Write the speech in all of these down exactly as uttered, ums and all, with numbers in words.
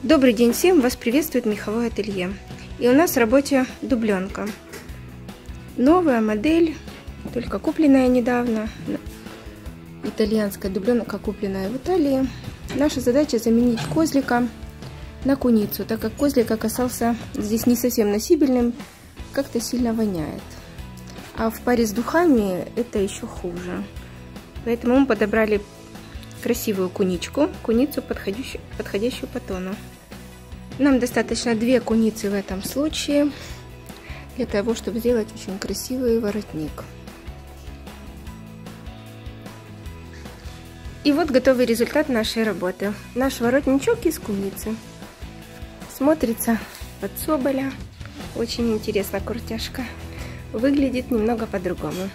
Добрый день всем! Вас приветствует меховое ателье. И у нас в работе дубленка. Новая модель, только купленная недавно. Итальянская дубленка, купленная в Италии. Наша задача заменить козлика на куницу, так как козлик оказался здесь не совсем носибельным, как-то сильно воняет. А в паре с духами это еще хуже. Поэтому мы подобрали красивую куничку, куницу, подходящую, подходящую по тону. Нам достаточно две куницы в этом случае, для того, чтобы сделать очень красивый воротник. И вот готовый результат нашей работы. Наш воротничок из куницы. Смотрится под соболя. Очень интересно, куртяшка. Выглядит немного по-другому.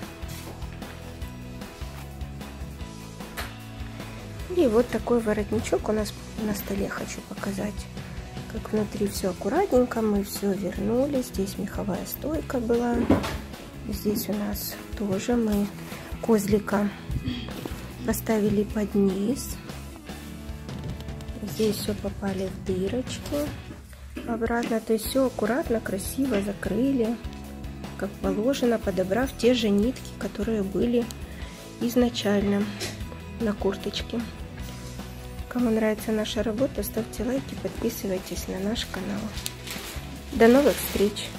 И вот такой воротничок у нас на столе хочу показать. Как внутри все аккуратненько, мы все вернули. Здесь меховая стойка была. Здесь у нас тоже мы козлика поставили под низ. Здесь все попали в дырочки обратно. То есть все аккуратно, красиво закрыли, как положено, подобрав те же нитки, которые были изначально на курточке. Кому нравится наша работа, ставьте лайки, подписывайтесь на наш канал. До новых встреч!